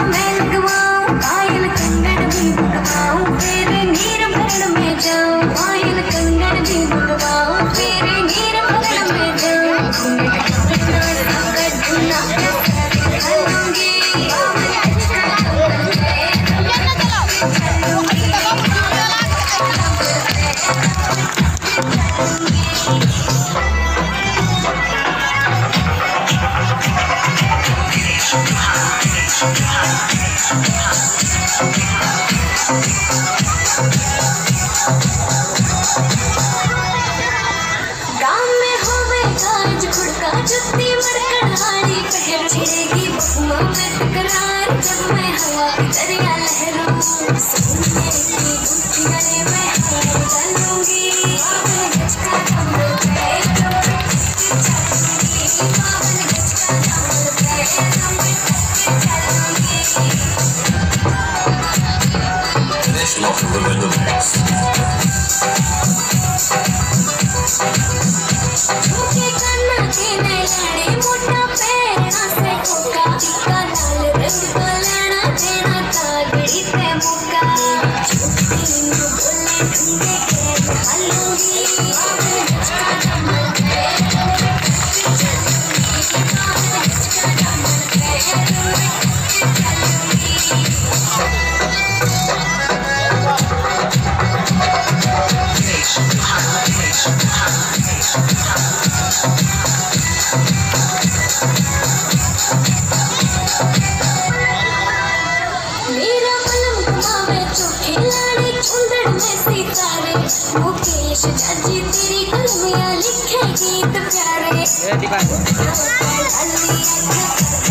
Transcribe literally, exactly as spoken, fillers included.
मैं लगवाऊं पायल कंगन भी बुलवाऊं तेरे नीर भरण में जाऊं पायल कंगन भी बुलवाऊं तेरे नीर भरण में जाऊं गाँव में होवे काज खुड़का जुत्ती मड़कड़ारी पहर छिड़ेगी बकुआ में तकरार जब मैं हवा की दरिया लहरों सुनने की गुत्थियां मैं हवा डालूंगी बावन गज का कमर पे चलूंगी बावन गज का कमर पे चलूंगी This locker room in the mix. मुझे करना के नए लड़े मोटा पैरना से ठोका टिक्का लाल रंग का लेना देना तागड़ी पे मुक्का छोटी नु बोले ठंडे के ढालूंगी बावन गज का कमर पे चलूंगी बावन गज का कमर पे चलूंगी मेरा पलम घुमावे चोखे लाड़ी कुंदड़ में सितारे मुकेश जाजी तेरी कलमियां लिखे गीत प्यारे